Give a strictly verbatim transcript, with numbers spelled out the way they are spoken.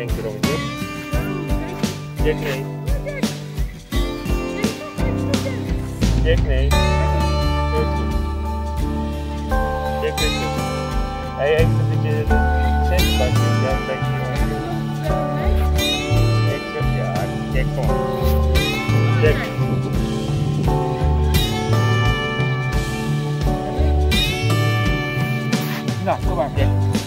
één keer om het op. Jack nee. Jack nee. Heel goed. Jack nee. Hij heeft een beetje de centenbakje. Ja, een beetje jongen. Ja, Jack gewoon. Jack. Nou, kom maar. Jack.